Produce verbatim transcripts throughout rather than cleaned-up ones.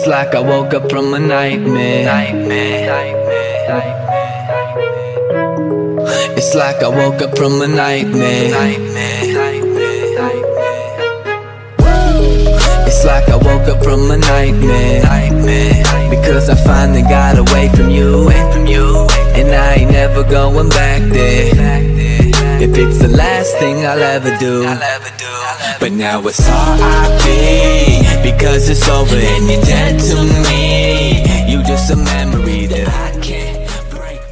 like I woke up from a nightmare. Nightmare, nightmare, nightmare. It's like I woke up from a nightmare. Nightmare, nightmare, nightmare. It's like I woke up from a nightmare. Nightmare, because I finally got away from you. Away from you, and I ain't never going back there. If it's the last thing I'll ever do, but now it's R I P because it's over and you're dead to me. You just a memory that I can't break.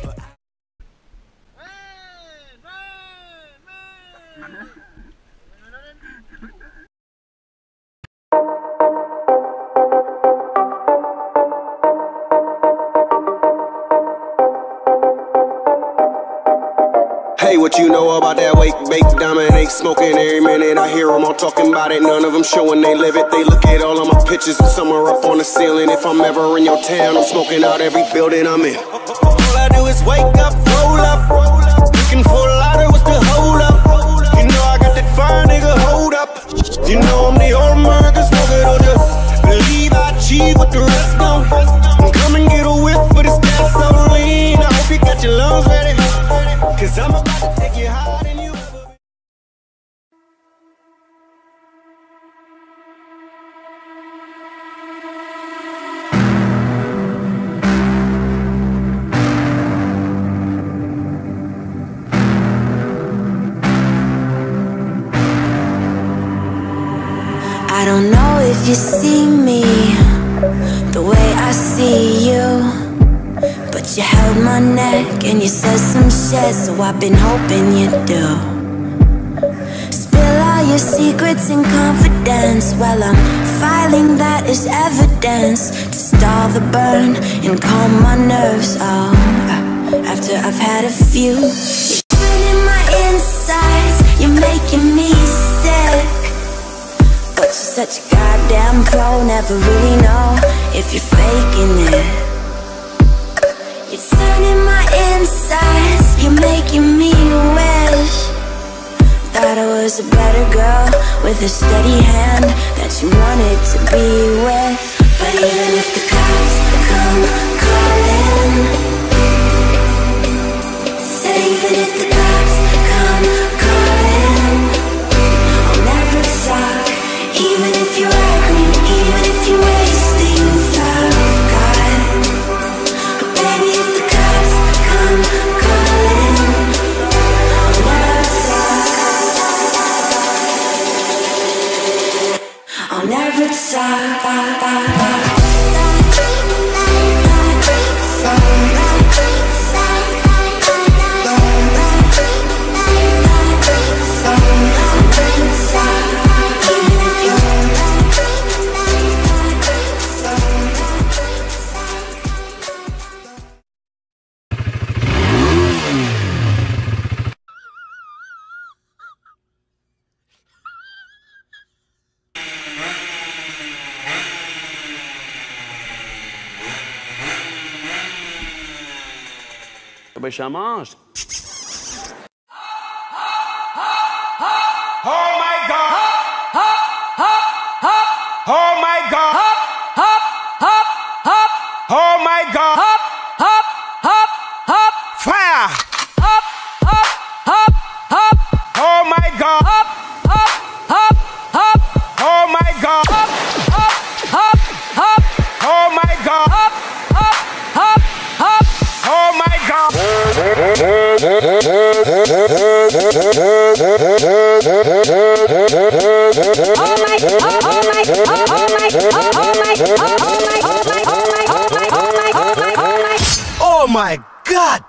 Hey, what you know about that wake, bake, dominate, smoking every minute? I hear them all talking about it, none of them showing they live it. They look at all of my pictures and some are up on the ceiling. If I'm ever in your town, I'm smoking out every building I'm in. All I do is wake up, roll up, looking for a lighter, what's the hold up? You know I got that fire, nigga, hold up. You know I'm the old American smoker, don't you believe I achieve what the rest don't? Come and get a whiff, but it's gasoline. I hope you got your lungs ready, cause I'm about to take you higher than you ever been. I don't know if you see me the way I see you, but you held my neck and you said some shit, so I've been hoping you do. Spill all your secrets in confidence, well I'm filing that as evidence to stall the burn and calm my nerves. Oh, after I've had a few, you're turning my insides, you're making me sick. But you're such a goddamn pro, never really know if you're faking it. You're turning my insides, you're making me wish that I was a better girl with a steady hand that you wanted to be with. But even if the cops come calling, said even if the cops come calling, I'll never talk. Even if you're ugly, even if you waste the youth I've got. Baby, if the cops come calling, I'll never talk. I'll never talk. Ben ça mange. Oh my God! Oh my God! Oh my God! Fire! Oh my God! Oh my God! Oh my God! Oh my God! Oh my God!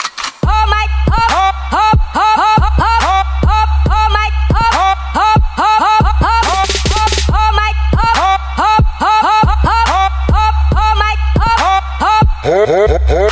Oh my God!